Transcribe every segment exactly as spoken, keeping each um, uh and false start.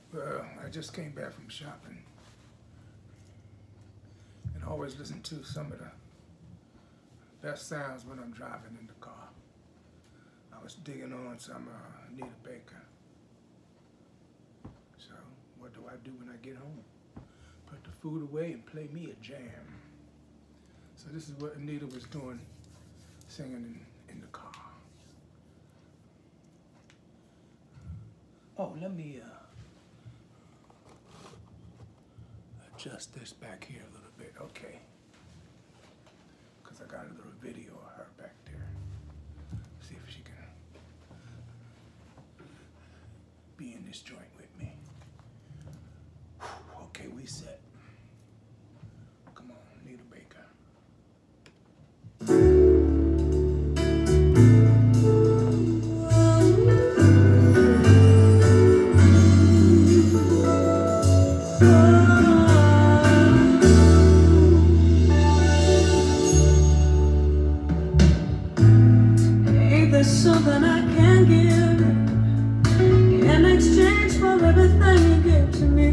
Well, I just came back from shopping and always listen to some of the best sounds when I'm driving in the car. I was digging on some uh, Anita Baker. So what do I do when I get home? Put the food away and play me a jam. So this is what Anita was doing, singing in, in the car. Oh, let me uh, adjust this back here a little bit, okay. Because I got a little video of her back there. See if she can be in this joint with me. Okay, we set. Come on, Anita Baker. Something I can give in exchange for everything you give to me.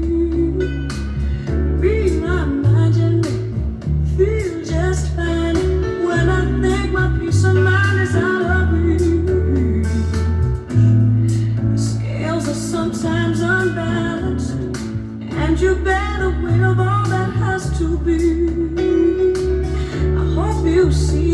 Read my mind and make me feel just fine when I think my peace of mind is out of reach. The scales are sometimes unbalanced, and you bear the weight of all that has to be. I hope you see